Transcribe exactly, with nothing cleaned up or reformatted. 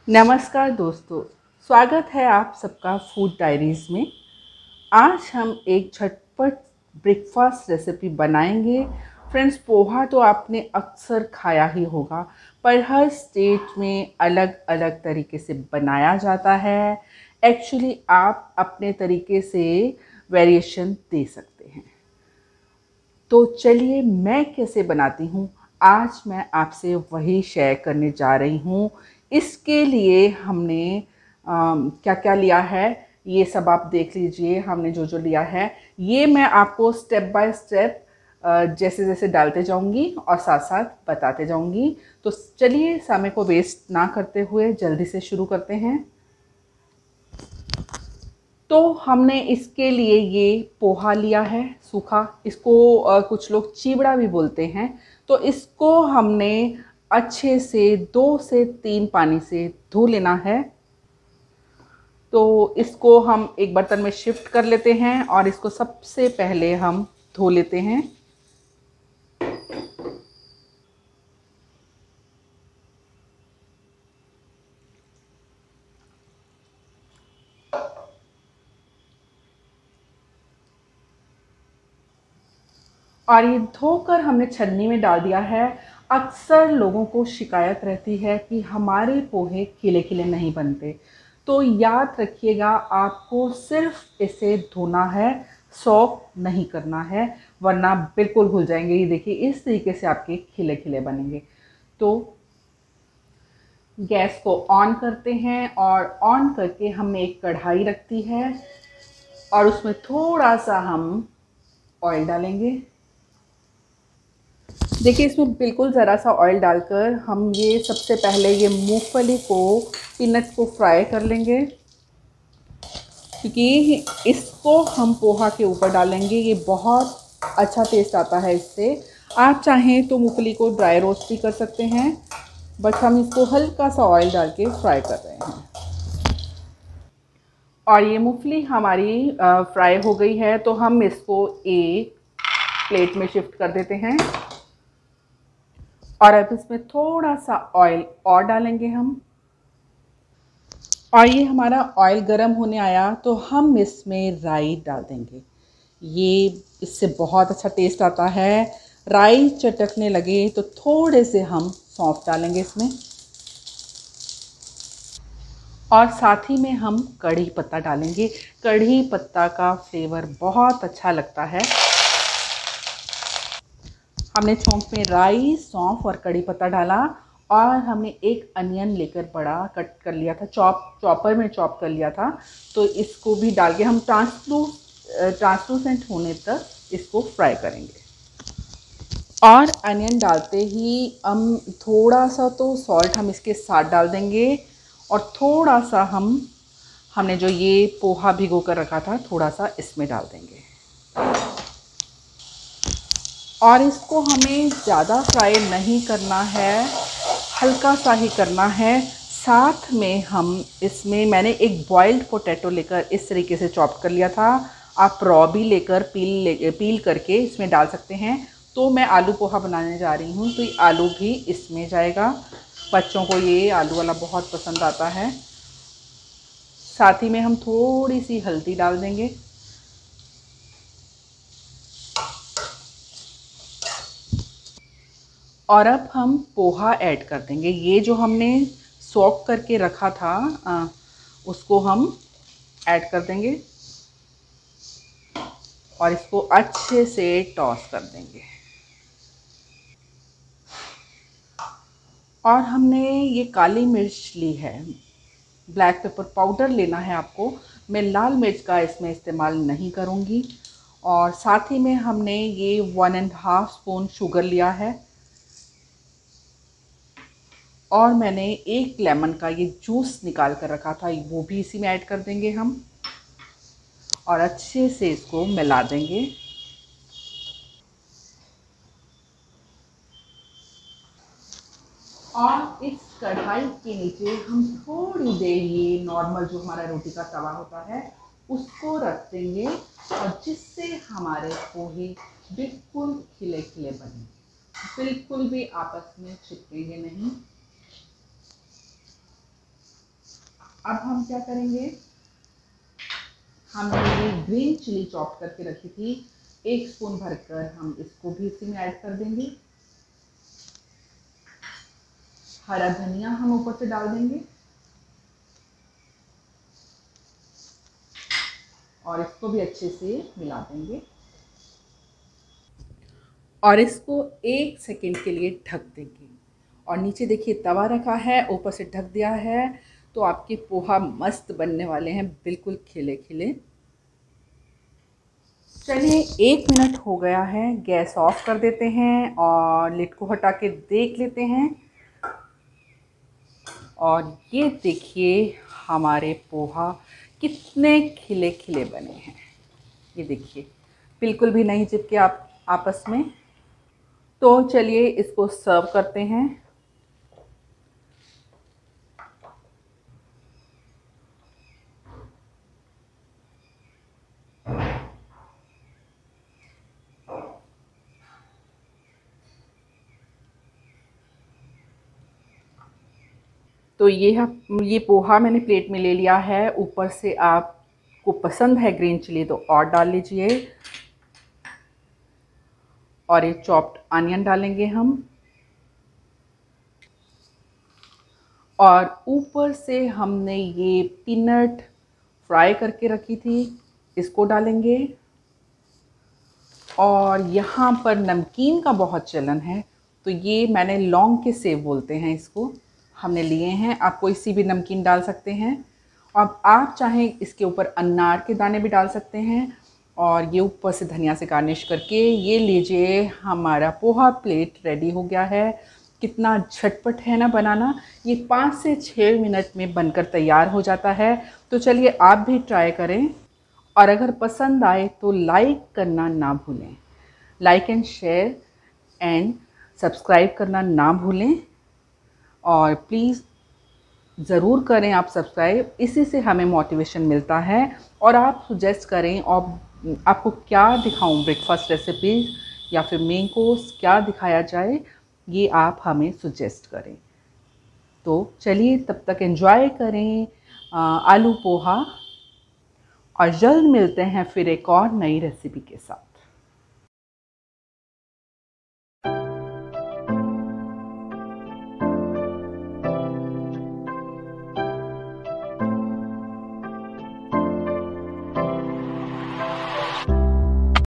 नमस्कार दोस्तों, स्वागत है आप सबका फूड डायरीज़ में। आज हम एक झटपट ब्रेकफास्ट रेसिपी बनाएंगे। फ्रेंड्स, पोहा तो आपने अक्सर खाया ही होगा, पर हर स्टेट में अलग अलग तरीके से बनाया जाता है। एक्चुअली आप अपने तरीके से वेरिएशन दे सकते हैं। तो चलिए मैं कैसे बनाती हूँ, आज मैं आपसे वही शेयर करने जा रही हूँ। इसके लिए हमने क्या क्या लिया है ये सब आप देख लीजिए। हमने जो जो लिया है ये मैं आपको स्टेप बाय स्टेप जैसे जैसे डालते जाऊंगी और साथ साथ बताते जाऊंगी। तो चलिए समय को वेस्ट ना करते हुए जल्दी से शुरू करते हैं। तो हमने इसके लिए ये पोहा लिया है सूखा, इसको आ, कुछ लोग चिवड़ा भी बोलते हैं। तो इसको हमने अच्छे से दो से तीन पानी से धो लेना है। तो इसको हम एक बर्तन में शिफ्ट कर लेते हैं और इसको सबसे पहले हम धो लेते हैं। और ये धोकर हमने छन्नी में डाल दिया है। अक्सर लोगों को शिकायत रहती है कि हमारे पोहे खिले खिले नहीं बनते, तो याद रखिएगा आपको सिर्फ इसे धोना है, सॉक नहीं करना है, वरना बिल्कुल घुल जाएंगे। ये देखिए इस तरीके से आपके खिले खिले बनेंगे। तो गैस को ऑन करते हैं और ऑन करके हमने एक कढ़ाई रखती है और उसमें थोड़ा सा हम ऑयल डालेंगे। देखिए इसमें बिल्कुल ज़रा सा ऑयल डालकर हम ये सबसे पहले ये मूंगफली को, पीनट को फ्राई कर लेंगे, क्योंकि इसको हम पोहा के ऊपर डालेंगे। ये बहुत अच्छा टेस्ट आता है इससे। आप चाहें तो मूंगफली को ड्राई रोस्ट भी कर सकते हैं, बट हम इसको हल्का सा ऑयल डाल के फ्राई कर रहे हैं। और ये मूंगफली हमारी फ्राई हो गई है, तो हम इसको एक प्लेट में शिफ्ट कर देते हैं। और अब इसमें थोड़ा सा ऑयल और डालेंगे हम। और ये हमारा ऑयल गर्म होने आया तो हम इसमें राई डाल देंगे। ये इससे बहुत अच्छा टेस्ट आता है। राई चटकने लगे तो थोड़े से हम सौंफ डालेंगे इसमें, और साथ ही में हम कढ़ी पत्ता डालेंगे। कढ़ी पत्ता का फ्लेवर बहुत अच्छा लगता है। हमने छोंक में राई, सौंफ और कड़ी पत्ता डाला, और हमने एक अनियन लेकर बड़ा कट कर लिया था, चॉप चॉपर में चॉप कर लिया था। तो इसको भी डाल के हम ट्रांसलू ट्रांसलूसेंट होने तक इसको फ्राई करेंगे। और अनियन डालते ही हम थोड़ा सा तो सॉल्ट हम इसके साथ डाल देंगे, और थोड़ा सा हम हमने जो ये पोहा भिगो कर रखा था थोड़ा सा इसमें डाल देंगे। और इसको हमें ज़्यादा फ्राई नहीं करना है, हल्का सा ही करना है। साथ में हम इसमें, मैंने एक बॉइल्ड पोटैटो लेकर इस तरीके से चॉप कर लिया था। आप रॉ भी लेकर पील ले पील करके इसमें डाल सकते हैं। तो मैं आलू पोहा बनाने जा रही हूँ, तो ये आलू भी इसमें जाएगा। बच्चों को ये आलू वाला बहुत पसंद आता है। साथ ही में हम थोड़ी सी हल्दी डाल देंगे। और अब हम पोहा ऐड कर देंगे। ये जो हमने सॉक करके रखा था आ, उसको हम ऐड कर देंगे और इसको अच्छे से टॉस कर देंगे। और हमने ये काली मिर्च ली है, ब्लैक पेपर पाउडर लेना है आपको। मैं लाल मिर्च का इसमें इस्तेमाल नहीं करूँगी। और साथ ही में हमने ये one and half spoon sugar लिया है, और मैंने एक लेमन का ये जूस निकाल कर रखा था, वो भी इसी में ऐड कर देंगे हम, और अच्छे से इसको मिला देंगे। और इस कढ़ाई के नीचे हम थोड़ी देर ये नॉर्मल जो हमारा रोटी का तवा होता है उसको रख देंगे, और जिससे हमारे पोहे बिल्कुल खिले खिले बने, बिल्कुल भी आपस में चिपकेंगे नहीं। अब हम क्या करेंगे, हमने ये ग्रीन चिली चॉप करके रखी थी, एक स्पून भरकर हम इसको भी इसी में ऐड कर देंगे। हरा धनिया हम ऊपर से डाल देंगे और इसको भी अच्छे से मिला देंगे और इसको एक सेकेंड के लिए ढक देंगे। और नीचे देखिए तवा रखा है, ऊपर से ढक दिया है, तो आपके पोहा मस्त बनने वाले हैं, बिल्कुल खिले खिले। चलिए एक मिनट हो गया है, गैस ऑफ कर देते हैं और लिड को हटा के देख लेते हैं। और ये देखिए हमारे पोहा कितने खिले खिले बने हैं। ये देखिए बिल्कुल भी नहीं चिपके आप आपस में। तो चलिए इसको सर्व करते हैं। तो ये ये पोहा मैंने प्लेट में ले लिया है। ऊपर से आपको पसंद है ग्रीन चिली तो और डाल लीजिए। और ये चॉप्ड अनियन डालेंगे हम और ऊपर से हमने ये पीनट फ्राई करके रखी थी, इसको डालेंगे। और यहाँ पर नमकीन का बहुत चलन है, तो ये मैंने लौंग के सेव बोलते हैं इसको, हमने लिए हैं। आप कोई सी भी नमकीन डाल सकते हैं। अब आप चाहें इसके ऊपर अनार के दाने भी डाल सकते हैं और ये ऊपर से धनिया से गार्निश करके ये लीजिए, हमारा पोहा प्लेट रेडी हो गया है। कितना झटपट है ना बनाना, ये पाँच से छः मिनट में बनकर तैयार हो जाता है। तो चलिए आप भी ट्राई करें और अगर पसंद आए तो लाइक करना ना भूलें। Like and share and subscribe करना ना भूलें और प्लीज़ ज़रूर करें आप सब्सक्राइब, इसी से हमें मोटिवेशन मिलता है। और आप सुजेस्ट करें और आपको क्या दिखाऊं, ब्रेकफास्ट रेसिपी या फिर मेन कोर्स क्या दिखाया जाए, ये आप हमें सुजेस्ट करें। तो चलिए तब तक एंजॉय करें आ, आलू पोहा और जल्द मिलते हैं फिर एक और नई रेसिपी के साथ।